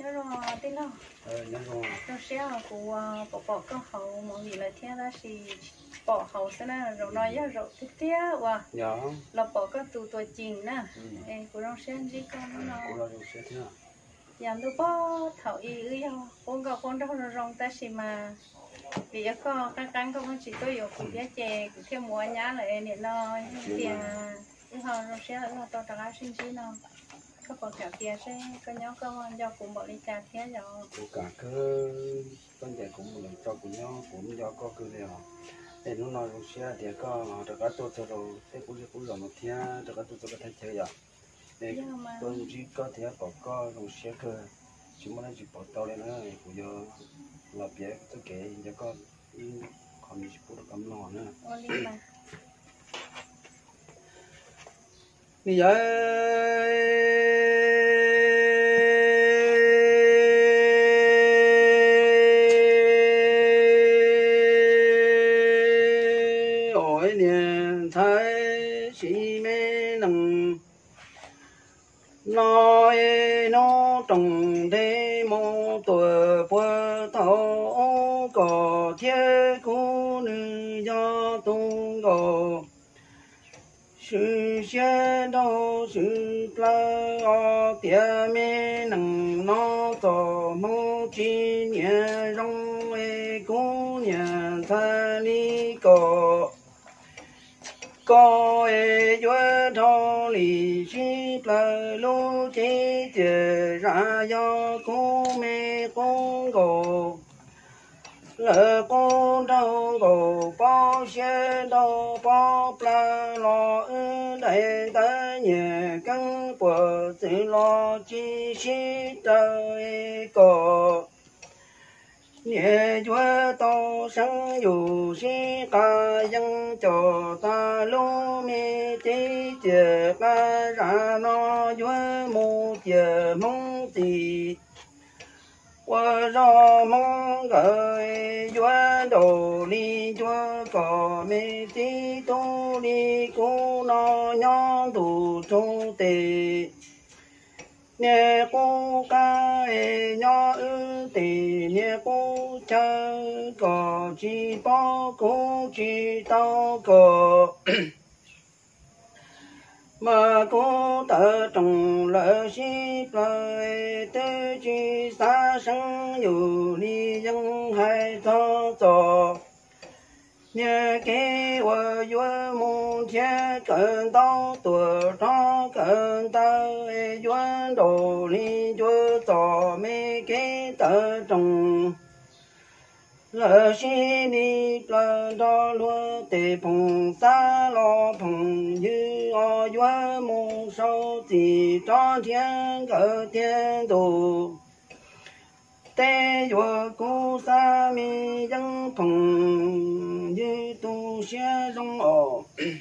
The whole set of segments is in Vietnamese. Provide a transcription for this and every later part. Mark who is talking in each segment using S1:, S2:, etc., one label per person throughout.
S1: nhớ rồi tin đâu
S2: nhớ rồi
S1: nó sẽ của bỏ cái hậu mọi gì là theo đó thì bỏ hậu thế nào rồi nói ra rồi tiếp theo và
S2: dạ
S1: là bỏ cái tụ tuổi chín nè em của nó sẽ gì con nó
S2: của nó sẽ thế nào
S1: làm tôi bỏ thầu ý ư con gặp con đâu rồi rong ta xì mà vì có cái cắn không chỉ tôi yêu cũng biết chè cũng thêm mua nhá lại nên nó tiền cái họ nó sẽ là to trả sinh chứ nó có còn cả kia sẽ có nhớ có do cùng bọn đi trà thế rồi
S2: của cả cái con trẻ cũng là cho của nhau cũng do có cái này để nó nói sẽ thì có được cái tôi cho rồi thế cũng là một thiên được cái tôi cho cái thay chơi à để tôi chỉ có thể có rồi sẽ cơ chỉ muốn chỉ bỏ tao lên nữa của do là bé tôi kể cho con còn chỉ phụ được cắm lò nữa bây giờ ôi niềm thấy chỉ mê nằm nói nó trồng thế mô tuổi bữa thấu có thiết cô nữ do tung cổ sự xe đâu sự pla tia mê nằng nó tổ mô chi nhẹ rong ê cô nhà tha ni có ê chúa thọ lì chi pla lô chế chè ra do cô mê con cổ lỡ con đâu cổ bao xe đâu bao pla lo ư đầy ta nhẹ căng của tự lo chi xí trời cổ nhẹ chúa to sáng dù xí ca dân cho ta lô mê chế chè ba ra nó chúa mô chè mong tì qua do mong gợi chúa đồ đi chúa có mê tí tô đi cô nó nhon tù trung tề nhẹ cô ca ê nhó ư tề nhẹ cô chơi có chi bó cô chi tao có mà cô tớ trồng lỡ xí lời tư chi xa sân dù đi dân hay thơ trò nhớ kế vợ vua môn chế cơn tao tuổi đó cơn tao vua đồ đi vua trò mê kế tớ trồng lỡ xí đi lỡ đó lúa tề phùng xa lo phùng như o vua môn sâu thì cho thiên cỡ thiên đồ tê vua cô sa mi dân phùng như tu xe rong ổ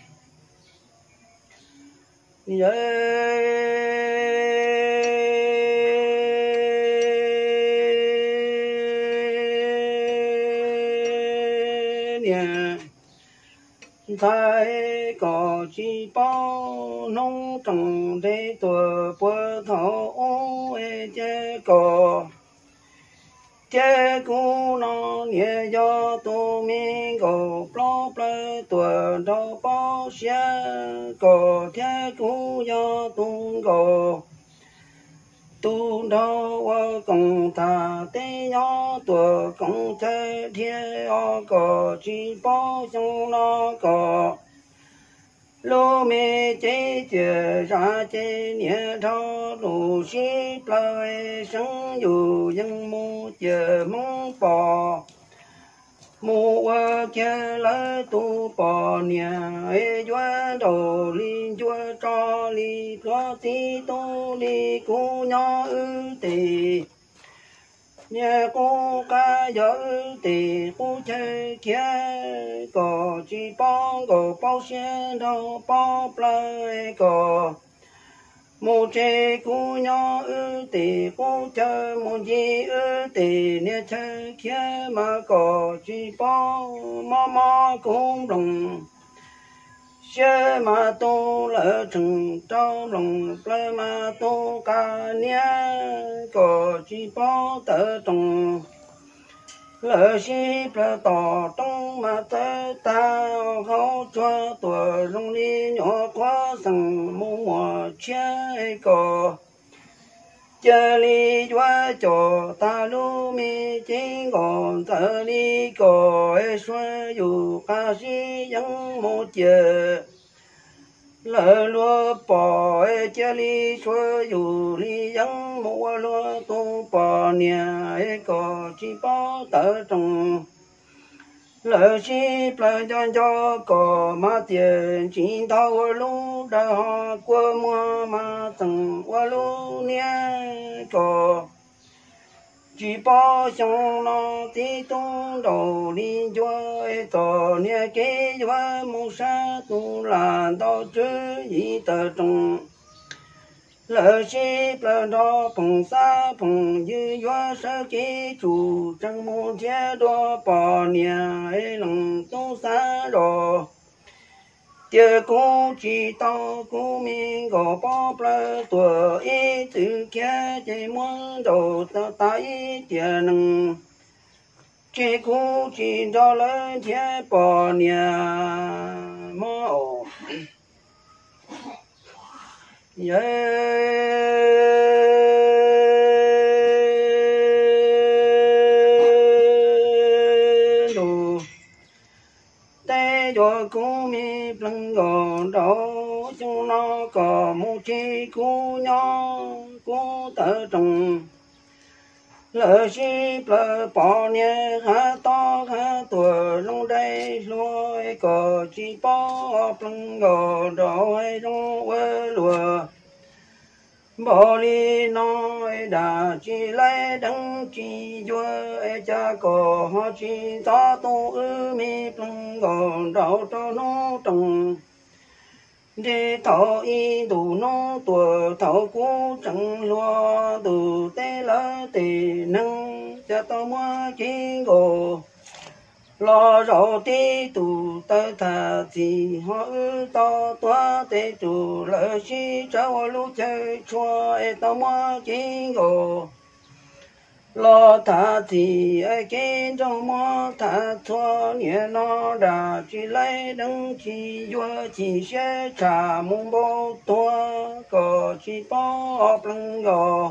S2: thái có chi bao nông trồng để tuổi bữa thấu chế có chế cũ nó nhẹ do tu mi có plo plo tuổi đâu bao xe có chế cũ do tu có tu đâu cùng ta tế nhỏ tuổi cùng thế thiên có chi bao trong nó có lô mê chế chè ra chế nhẹ thọ lù xí plei sáng dù dân mô chè mong bò mô chè lỡ tu bò nhà ê chúa đồ li chúa cho li có tí tô li cô nhỏ ư tì nhà cô ca dở tì cô chơi kia có chi bao xe đâu bao plei có một chế cô nhỏ ư tì cô chơi một gì ư tì nhà chơi kia mà có chi bao mà cũng đồng xe mà tô lỡ chừng trâu lòng plei mà tô ca nia có chỉ bao tờ trồng lỡ xí bờ tỏ trong mà tớ ta hậu cho tuổi rong đi nhỏ quá rằng mua chơi có chơi đi qua cho ta lu mi chỉ còn thở đi có xoa dù ca sĩ vẫn một giờ lỡ lúa bỏ chơi đi xoa dù đi vẫn mua lúa tu bỏ nhà có chỉ bao tờ trồng lỡ chỉ plei cho có mà tiền chỉ tao lu đã qua mua mà từng qua lu nia có chỉ bao trong nó tí tung đầu đi cho tao nia kế cho mua sa tu là tao chứ gì tờ trồng lỡ chỉ plei đó phong sa phong dư do sơ kỹ chủ trong môn chế đó bỏ nhà lòng tu sa đó tiếc cũng chỉ tao cũng mình có bỏ plei tuổi ít từ kia chỉ muốn đầu tao tay tiền nâng chỉ cũng chỉ đó lớn chế bỏ nhà mơ đồ tê cho cô mi plăng gòn đó chúng nó có một chi cô nhỏ cô tờ trồng lỡ chi plơ bỏ nhé há to há tuổi long đây lôi có chi bỏ plăng gòn đó hay trong quê lùa bỏ đi nói đã chỉ lấy đấng chỉ vua cha có họ chỉ ta tu mi plăng gòn đó cho nó trồng đi thọ y đủ nó tuổi thọ cũ chẳng lo từ tế lỡ tì nâng cho tao mua chỉ gồ lo rõ tí tù tơ thà thì họ to toa tê tù lỡ chi cháu lúc chơi chua tao mua chỉ gồ lo thà thì ai kiến trong mò thà thua nhẹ nó đã chỉ lấy đấng chỉ vua chỉ sẽ trả mông bố tua có chỉ bỏ plăng gò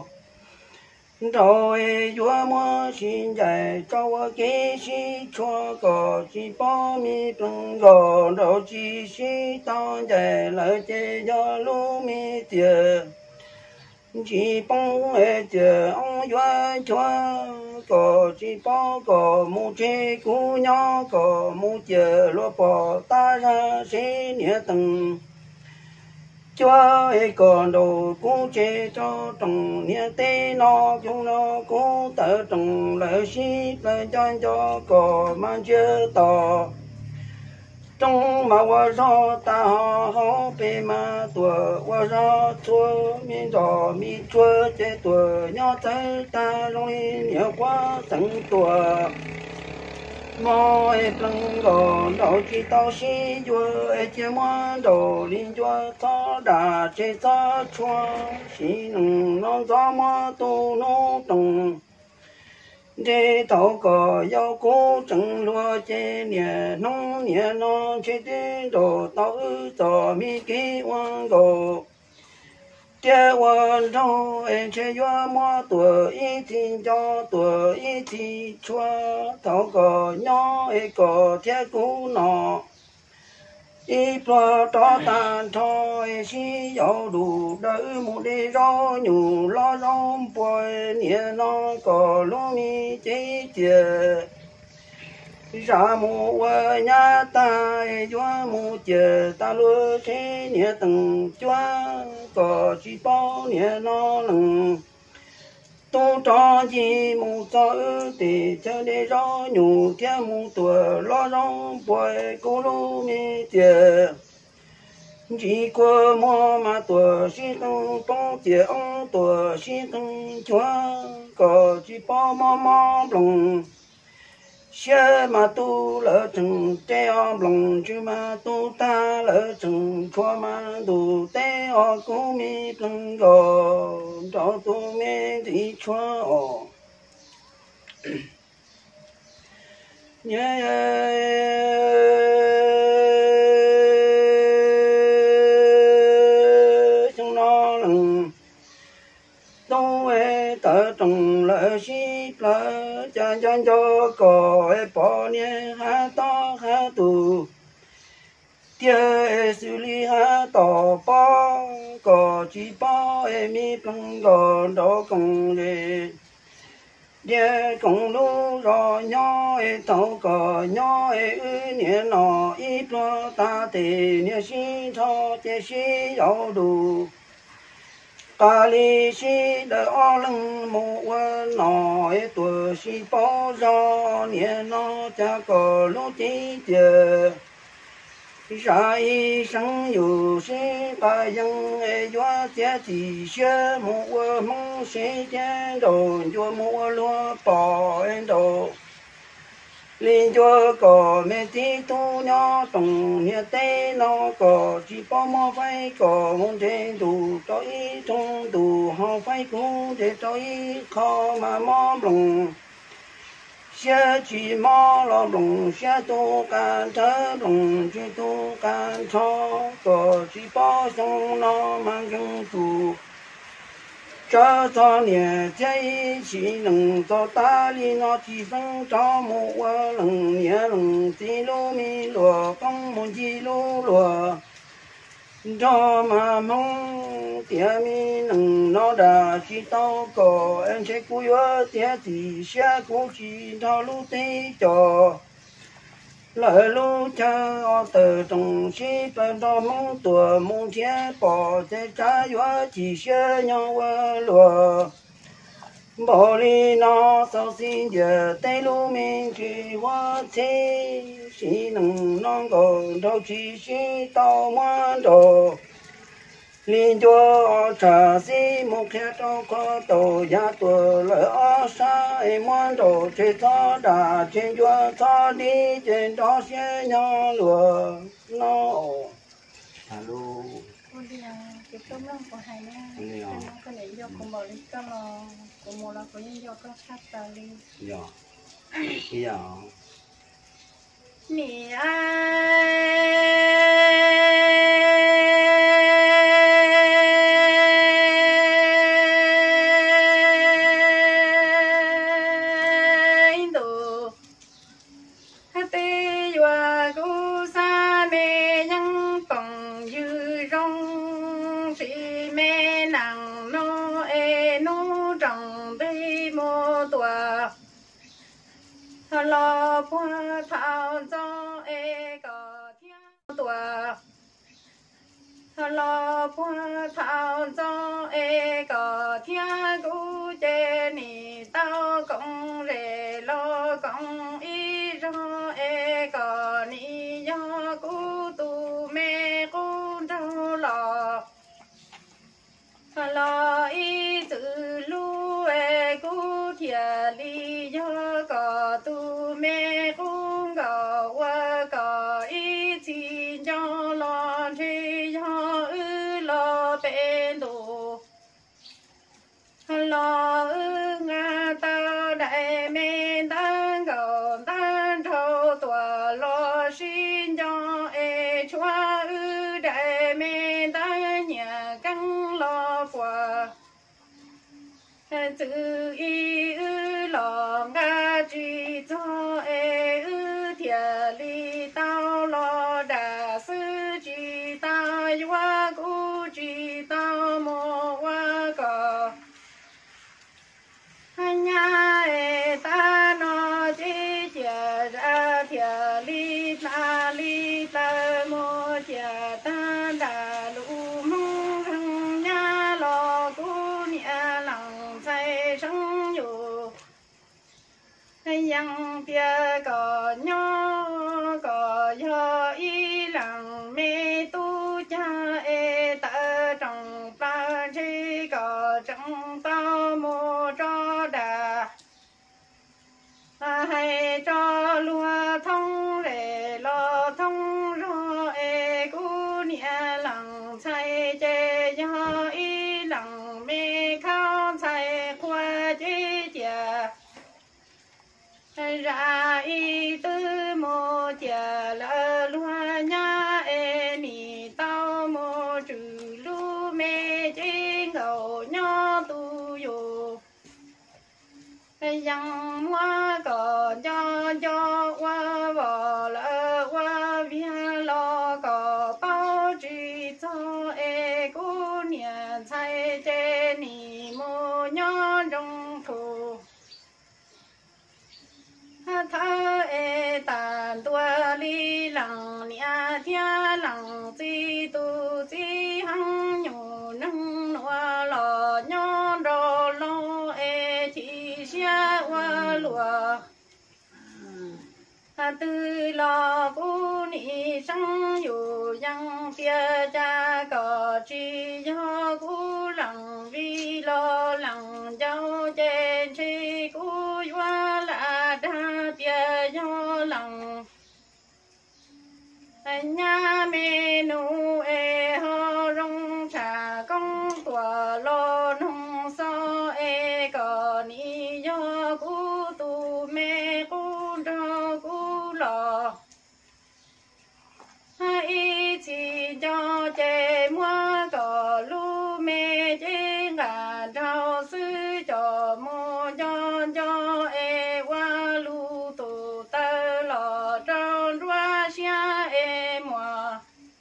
S2: rồi vua mua xin dạy cho cái gì chua có chỉ bỏ mi plăng gò rồi chỉ sĩ to dạy lại chế cho lu mi tiền chỉ bông chờ ông vua chúa có chỉ bỏ có một chế cú nhỏ có một chờ lo bỏ ta ra sẽ nhớ từng chúa còn đồ cú chế cho trồng nhớ tê nó chúng nó cú tự trồng lợi sĩ lợi cho có mang chưa tỏ trong mà qua do ta họ bề mà tuổi qua do thua miên đỏ mi chua chế tuổi nhỏ tới ta long đi nhiều quá tận tuổi mọi lần gòn đầu chỉ tao xí vua chế mua đồ liên chua to đà chế to chua xí nung non gió mua tu nô trồng chế tao có yêu cố chẳng lúa chế nhẹ nó chế chế đồ tao cho mi kí quan đồ chế quan đâu chế yo mua tuổi ít thì cho tuổi ít thì chua tao có nhỏ có chế cũ nọ ít lo cho tan thôi xí yêu đủ đỡ một đi rõ nhủ lo rong bồi nhẹ nó có lúa mi chế chè ra mù nhà ta cho mù chè ta lúa chế nhẹ từng chúa có chỉ bao nhẹ nó lừng tu cho gì mù cho thì cho đi rõ nhủ theo mù tuổi lo rong bồi cô lúa mi chè chỉ qua mua mà tuổi sĩ tung bông chè ông tuổi sĩ tung chúa có chỉ bao mò mò lòng xe mà tu lỡ chừng treo lòng chứ mà tu ta lỡ chừng cho mà tu treo cũng mi plung gò cho tu mi đi cho nhớ trong nó lần tu tớ trồng lỡ ship lỡ cha chan cho cò bỏ nhé ha to ha tu tia xử lý ha tỏ bỏ cò chỉ bỏ mi plung gò đó cùng về địa cùng lu rồi nhỏ tàu cò nhỏ nhẹ nọ ít lo ta thì nhẹ xí cho chế xí giàu đủ ta li xí đỡ o lưng mù nọ tuổi xí bao gió nhẹ nó cha cò lu tí chờ sa y生有谁把人约在地下木梦谁见到就木落宝道连着个没地图鸟东也得那个只把毛飞个梦见度到一种度好飞公的到一靠嘛毛龙下去马老龙下都干特龙去都干草个去包上那满人土这三年在一起能做大理那几分招募我能年能记录米罗帮忙记录罗cho mà mong tiền mi nâng nó đã chỉ tao có em sẽ cúi ở tiền thì sẽ cố chỉ tao lúc tây cho lời lúc cha từ trong sĩ bên đó mong tuổi mong chết bỏ sẽ trả yếu chỉ sẽ nhau lúa bỏ đi nó sau xin giờ tây lúc mình chỉ hóa thế chỉ nâng non còn đâu chỉ sĩ tao ngoan đồ liên cho trả sĩ một khe cho có tổ gia tuổi lợi ở xa em ngoan đồ trên đó đã trên cho đó đi trên đó sẽ nhau lúa nó alo
S1: cái tôm lông của hai nè, cái này do của mồi cái lò của mồi là của nhân do cái sát tà đi.
S2: Dạ, dạ.
S1: Nè ai đồ, hát tê doa gu sa mê nhang bằng dư rong sĩ mê nàng nô e nô trăng tê mô tòa lo qua thảo cho e cờ thiên tòa lo qua thảo cho e cờ thiên cú chê nì tao công rề lo công y cho e cờ nì do cú tu mê cú trâu lo y tự lu e cú thiệt li do cờ tu mê cú gò qua cờ y chi cho lo chi cho lo bên đồ lo ngã tao đại mê tan gò tan trâu tòa lo xin cho e chúa đại mê tan nhà căng lo quả tự y lo ngã chỉ cho e thiệt li tao lo đà sư chỉ tao qua cú chỉ tao mô qua cò nhà e ta nó chỉ chia ra thiệt li ta mô thiệt ta đà lũ mong hằng nhà lo cú nhà lòng say sốngอยู่yang tia có nhỏ có do y lặng mê tu cha e ta trong ba chi có trong tao mô cho đà hay cho ra y tư mô chả là loa nha e ni tao mô trừ lu mê chính ngầu nhó tu yo yang hoa cỏ cho hoa vỏ lỡ hoa viên lo cỏ bao trì cho e cô niệm thay chế ni mô nhó trong phù thơ e tàn tua li lặng nia thia lặng chi tu chi hăng nhủ nâng noa lò nhon rô lô e chi xia hoa lùa tư lo cu ni sang yu yang tia cha cỏ chi do cu lặng vi lo lặng giao trên chi cu hoa la đa tia do lặng nhà mê nu e ho rong trà công tua lo nông so e cỏ ni do cu tu mê cu do cu lo y chỉ cho chê mua cỏ lu mê chê ngà trao sư cho mô cho e qua lu tu tơ lò trao rua xia e mùa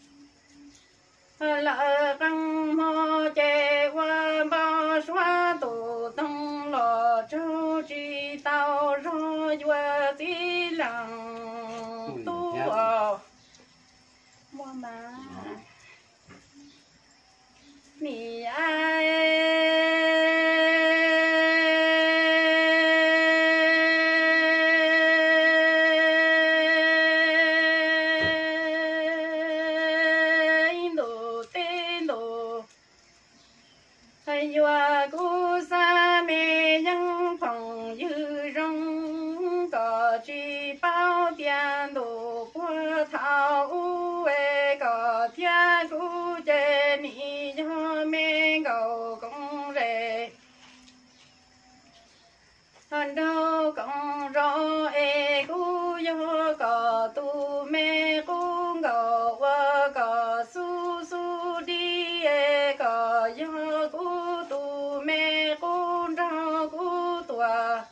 S1: lỡ căng mô chê qua bao xóa tu tông lò trao chi tao rô dùa tí lặng tu mua má mì ai đồ tên đồ thầy dùa cú sa mê nhân phòng dư rong cỏ chi bao tiền đồ qua thảo u e cỏ thiên cú chê ni cho mê cầu công rê hàn đâu công rõ e cú yo cỏ tu mê cú ngầu qua cỏ su su đi e cỏ yo cú tu mê cú ra cú tua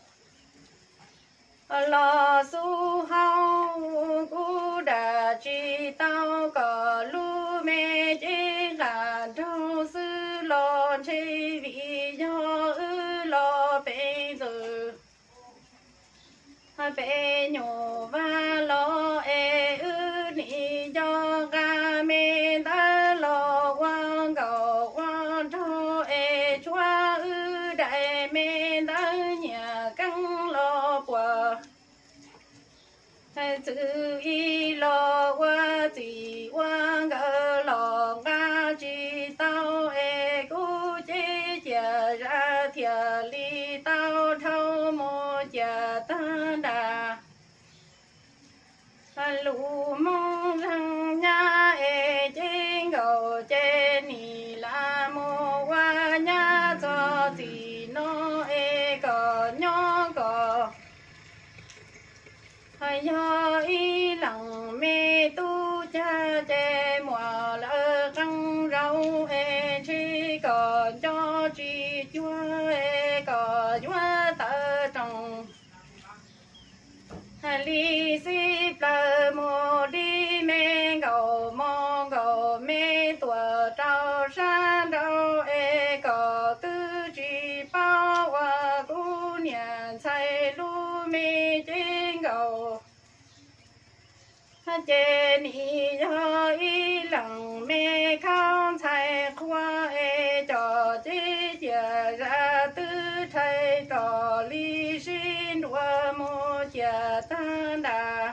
S1: lo su hao cú đà chi tao cỏ lu mê chi là trâu sư lo chi vị do ư lo bê giờ bê nhổ va lo e ư ni do ga mê ta lo quang cầu quang trâu e choa ư đại mê ta nhà căng lo quả chữ y lo qua chỉ qua ngờ lo ga chi tao e cú chế chả ra thiệt li tao thâu mô chả ta đà lũ mong rằng nhà e chế ngầu chế ni la mô qua nhà cho thì nó e cỏ nhỏ cỏ do y lặng mê tu cha chê mùa lỡ răng rau e chi cỏ cho chi chúa e cỏ chúa tơ trồng li si plơ mô đi mê ngầu mô ngầu mê tùa trao san đâu e cỏ tư chi bao hoa cú niệm say lu mê chi ngầu chê ni do y lặng mê khang thầy khoa e trò chế chả ra tư thầy trò ly xin đua mô chả ta đà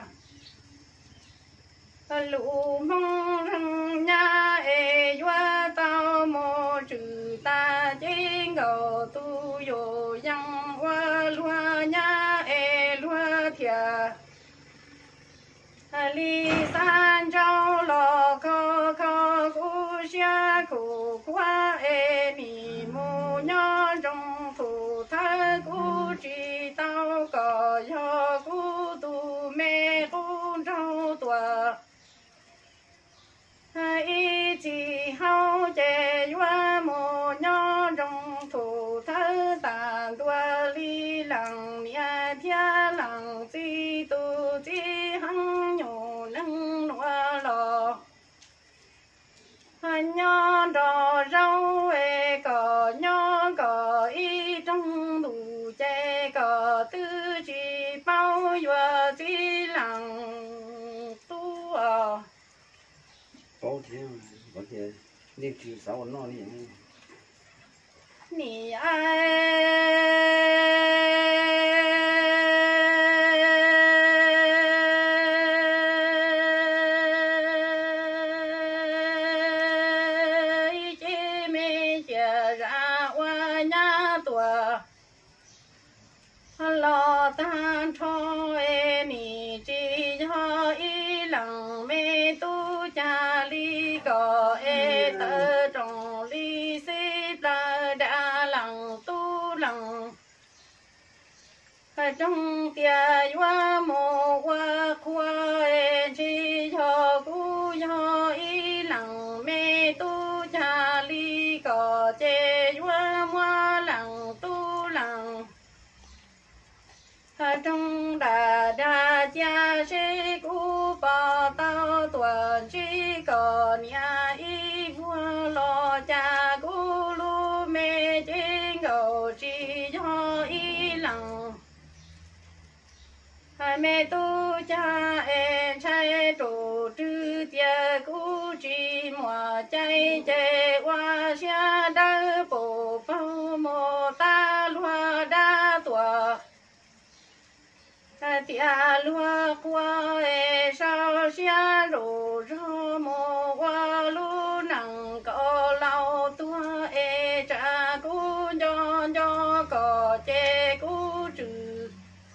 S1: lũ mong răng nha e doa tao mô trừ ta chế ngầu tu yo yang hoa lua nha e lua thia li san châu lo kho kho cu xia cụ qua e ni mu nho trong thủ thái cu chi tao cò yo cu có tư chỉ bao yo chỉ lặng tu
S2: bao thế mà có thể đi trừ sáu nó đi
S1: 你爱姐妹姐让我nhà tuổi lo tan cho em ni chỉ cho ý lòng mê tu cha li có e tơ trong li xí ta đã lòng tu lòng trong tia hoa mồ hoa khoa e chỉ cho cú cho ý lòng mê tu cha li có chê hoa hoa lòng tu lòng trong đà đà cha sĩ cú bỏ tao tuần chỉ có nhà y vua lo cha cú lu mê chính cầu chỉ cho y lòng mẹ tu cha em trai trụ trư tia cú chỉ mùa cháy chê hoa xa đá bộ bao mô ta loa đa tùa tia loa qua e sao xa rủ rô mô qua lu nặng có lau tua e cha cú cho có chê cú trừ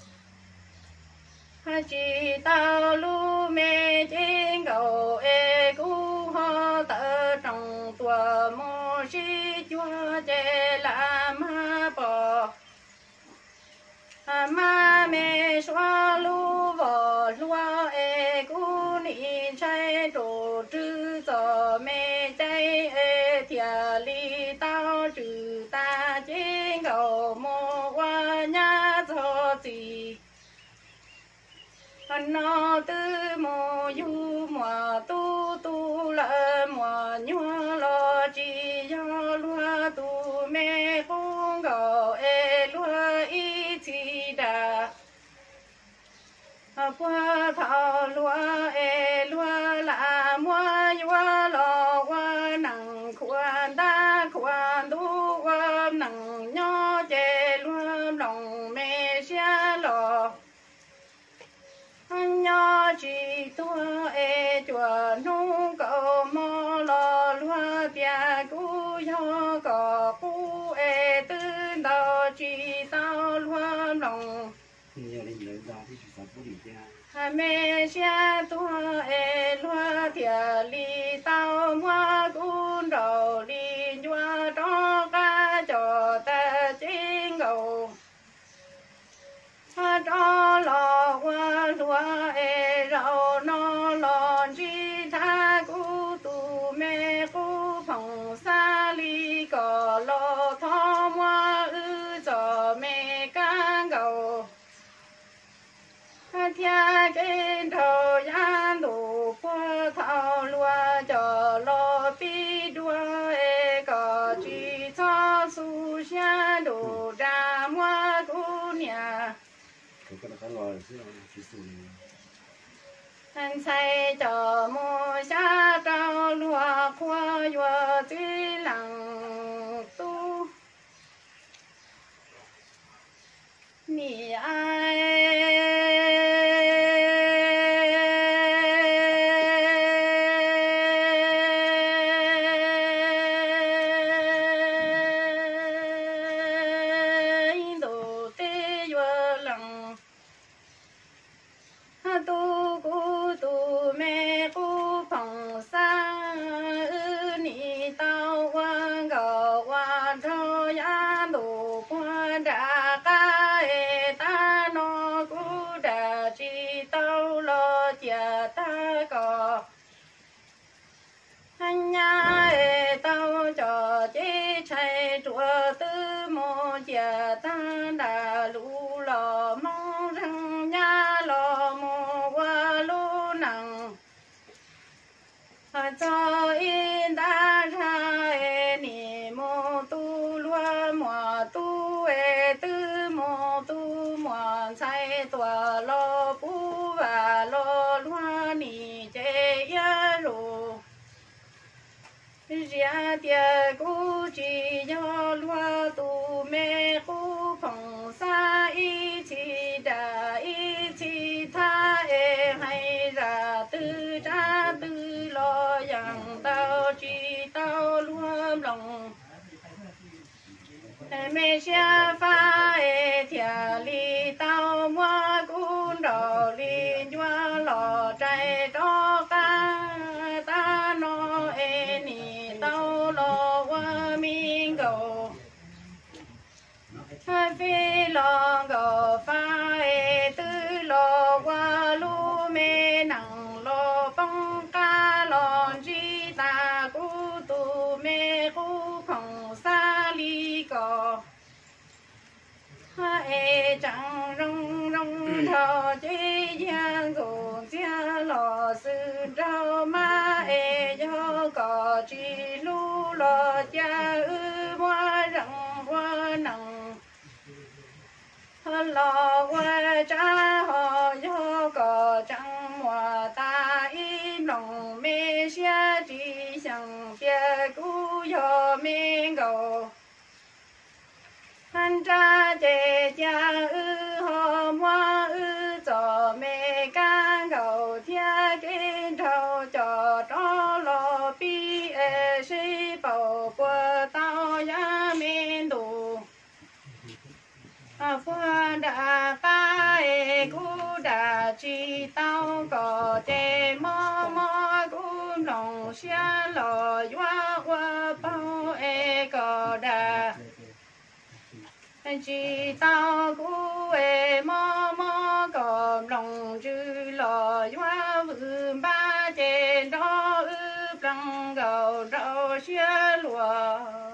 S1: chỉ tao lu mê chính cầu e cú ho tơ trong tua mô si chua chê la ma bò ma mê xoa lu vò lua e cú ni chay trổ trư giò mê chay e thìa li tao trừ ta chính cầu mô qua nhá cho gì nó tư mô yu mùa tu lợ mùa nhua lo chi cho lúa tu mê không gạo e lúa y chi đà qua thảo lúa e lúa là mua yua lo qua nặng khoan đa khoan tu qua nặng nhỏ chê lúa lòng mê xia lo nhỏ chỉ tua e chùa nung cầu mò lo lúa bia cú yo có cú e tư đào chỉ tao lúa lòng mẹ xa tua e lúa thìa li tao mua cún đầu li nhua cho cá cho ta chính ngầu cho lo qua lúa e rau nó lo chi tha cú tu mê cú phòng xa li có lo thọ mua ư cho mê cá gầu thia cái đầu yan đủ qua thao lúa cho lo pi đua e có chi cho su xa đủ ra mua cú nhà anh say cho mua xa trao lúa qua yo chỉ lặng tu mi ai tu cú tu mê cú phòng xa ư ni tao qua gạo qua cho ya đủ qua đã ca e ta nó cú đã chỉ tao lo chia ta có anh nhà e tao cho chế chạy chùa tư mô chia ta đã lũ lò mong rằng nhà lo mô qua lũ nặng cho in ta ra e ni mô tu lúa mùa tu e tư mô tu ya tia cú chỉ do loa tu mẹ cú phong sa y chi đà y chi tha e hay ra tư cha tư lo yang tao chi tao luôn lòng mẹ xa pha e thia li tao mua cún đỏ li nhua lò trái đó ca ta no e ni tao lo qua min cầu phi lo cầu pha e tư lo qua lu mê nặng lo bông ca lo chi ta cú tu mê cú không xa li cầu e chẳng rong rong thọ chế giang gồm chia lò sư trao ma e do cò chi lu lò cha ư hoa răng hoa nặng lò hoa cha họ do cò chẳng hoa ta im lòng mê xia chỉ chẳng bia cú do mê cầu han cha chế cha ư ho hoa ư cho mẹ ca cầu thia kinh thâu cho cho lo bi e si bảo qua tao ya min tu qua đã ca e cu đã chi tao có chế mò mò cu lòng xia lo hoa hoa bao e có đã chỉ tao cú e mò mò cầm lòng chữ lò hoa vườn ba trên đó ư răng gầu rau xia lùa